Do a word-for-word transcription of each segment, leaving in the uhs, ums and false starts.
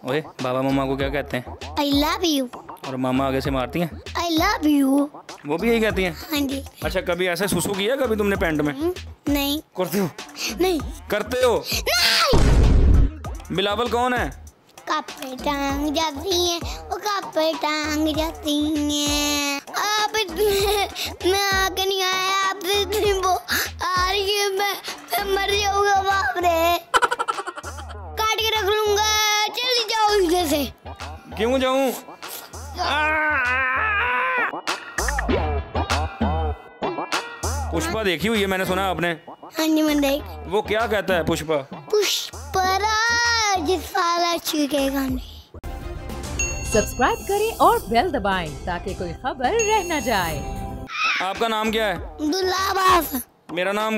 ओए बाबा मम्मा को क्या कहते हैं? I love you. और मामा आगे से मारती हैं? I love you. वो भी यही कहती हैं? हाँ जी। अच्छा, कभी ऐसे सुसु किया कभी तुमने पैंट में? नहीं। करते हो? नहीं करते हो? नहीं। बिलावल कौन है? कपड़े टांग जाती हैं, वो कपड़े टांग जाती हैं। आप मैं आगे नहीं आया, आप इतनी वो आ रही है, मैं, मैं मर जाऊंगा बाप रे। काट के रख लूंगा, चली जाओ इधर से। क्यों जाऊं? पुष्पा देखी हुई है मैंने सुना आपने? हाँ जी मैंने देख। वो क्या कहता है पुष्पा? पुष्पराज साला चुकेगा नहीं। सब्सक्राइब करें और बेल दबाएं ताकि कोई खबर रह न जाए। आपका नाम क्या है? दुलाबास। मेरा नाम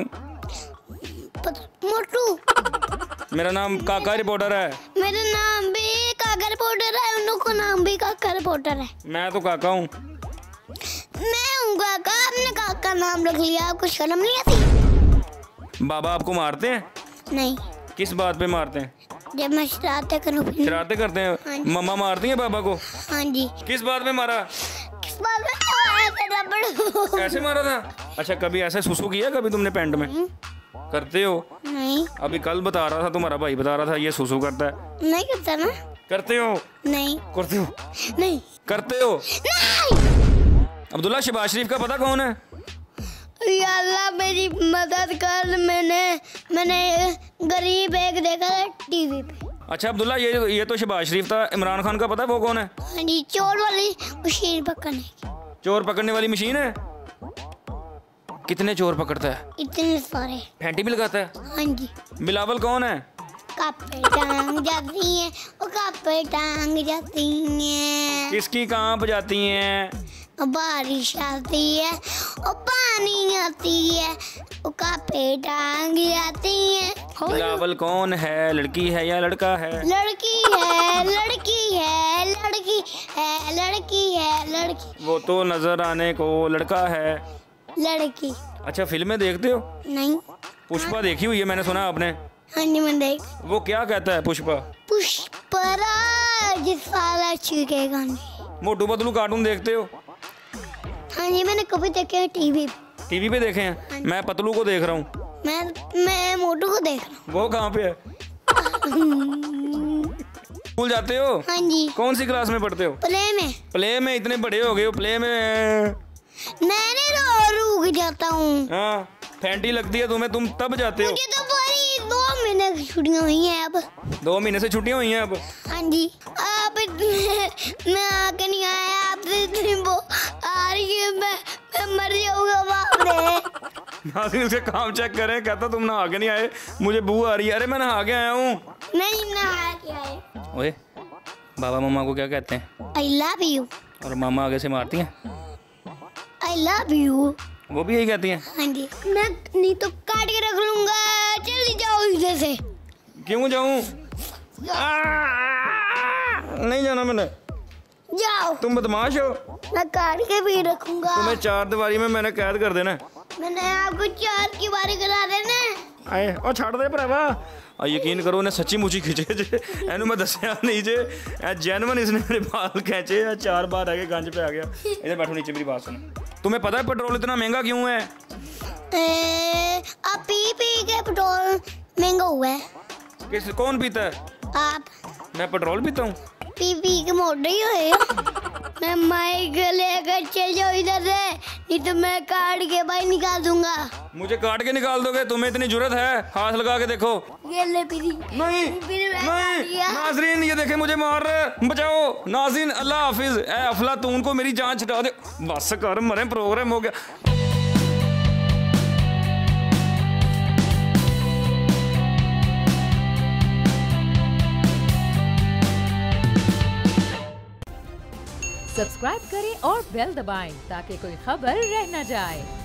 मोटू। मेरा नाम काका रिपोर्टर है। मेरा नाम भी काका रिपोर्टर है, उन लोगों का नाम भी काका रिपोर्टर है। मैं तो काका हूँ। मैं हूँ काका, आपने काका नाम रख लिया, आपको शर्म नहीं आती? बाबा आपको मारते हैं? नहीं। किस बात पे मारते हैं? जब मैं शरारतें करूँ। शरारतें करते हैं? हाँ। मम्मा मारती हैं बाबा को? हाँ जी। किस बात पे मारा? किस बात में रबड़? ऐसे मारा था? अच्छा, कभी ऐसे सुसु किया कभी तुमने पैंट में? करते हो? नहीं। अभी कल बता रहा था, तुम्हारा भाई बता रहा था ये सुसु करता है। नहीं करता ना। करते हो? नहीं। करते हो? नहीं। करते हो? नहीं। अब्दुल्ला शहबाज शरीफ का पता कौन है? या अल्लाह मेरी मदद कर, मैंने मैंने गरीब एक देखा था टीवी पे। अच्छा अब्दुल्ला, ये ये तो शहबाज शरीफ था। इमरान खान का पता है वो कौन है? हाँ जी, चोर वाली मशीन पकड़ने की। चोर पकड़ने वाली मशीन है? कितने चोर पकड़ता है? इतने सारे। फैंटी भी लगाता है? हाँ जी। बिलावल कौन है? कपड़े टांग जाती हैं, वो कपड़े टांग जाती हैं। किसकी कहाँ बजाती हैं? बारिश आती है और पानी आती है, वो कपड़े टांग जाती हैं। बिलावल कौन है? लड़की है या लड़का है? लड़की है, लड़की है, लड़की है, लड़की है, लड़की। वो तो नजर आने को लड़का है। लड़की। अच्छा, फिल्में देखते हो? नहीं। पुष्पा देखी हुई है मैंने सुना आपने? हाँ जी मैंने देख। वो क्या कहता है पुष्पा? पुष्पराज साला चुकेगा नहीं। मोटू पतलू कार्टून देखते हो? हाँ जी, मैंने कभी देखे हैं टीवी पे। टीवी पे देखे हैं? मैं पतलू को देख रहा हूँ। मैं मैं मोटू को देख रहा हूँ। वो कहाँ पे है? स्कूल जाते हो? हाँ जी। कौन सी क्लास में पढ़ते हो? प्ले में। प्ले में? इतने बड़े हो गए हो, प्ले में? मैंने रो रुक जाता हूँ। हाँ, फैंटी लगती है तुम्हें, तुम तब जाते हो? मुझे तो पूरी दो महीने की छुट्टियाँ हुई हैं अब। दो महीने से छुट्टियां हुई हैं अब? हाँ जी। आप मैं आके नहीं आया, आप इतनी वो आ रही है, मैं, मैं मर जाऊंगा बाप रे। नाज़रीन उसके काम चेक करें, कहता तुम नहा के नहीं आए, मुझे बू आ रही है। अरे मैं नहा के आया हूँ। नहीं नहा के आए। ओए बाबा मम्मा को क्या कहते हैं? I love you. और मामा आगे से मारती हैं? I love you. वो भी यही कहती हैं? हाँ जी। मैं नहीं तो काट के रख लूंगा, चली जाओ इधर से। क्यों जाऊं? नहीं जाना मैंने। जाओ। तुम बदमाश हो। मैं काट के भी रखूंगा। तुम्हें चार दीवारी में मैंने कैद कर देना। मैंने आपको चार की बारी करा देना। आए और छाड़ दे भरावा। आ यकीन करो ने सच्ची मुची खिंचे जे एनु मैं दसिया नहीं जे ए जेन्युइन इसने मेरे बाल खींचे। चार बार आगे गंज पे आ गया। इधर बैठो नीचे, मेरी बात सुनो। तुम्हें पता है पेट्रोल इतना महंगा क्यों है? ए, आप पी पी के पेट्रोल महंगा हुआ है। किस कौन पीता है? आप। मैं पेट्रोल पीता हूँ? पी पी के मोटे ही हुए। मैं माइक लेकर चल जाओ इधर से, नहीं तो मैं काट के भाई निकाल दूंगा। मुझे काट के निकाल दोगे? तुम्हें इतनी जुर्रत है? हाथ लगा के देखो। ये ले पीरी। नहीं नहीं नाजरीन, ये देखे मुझे मार रहे, बचाओ नाजरीन। अल्लाह हाफिज। ए अफलातून को मेरी जान छुटा दे। बस कर, मरे, प्रोग्राम हो गया। सब्सक्राइब करें और बेल दबाएं ताकि कोई खबर रह न जाए।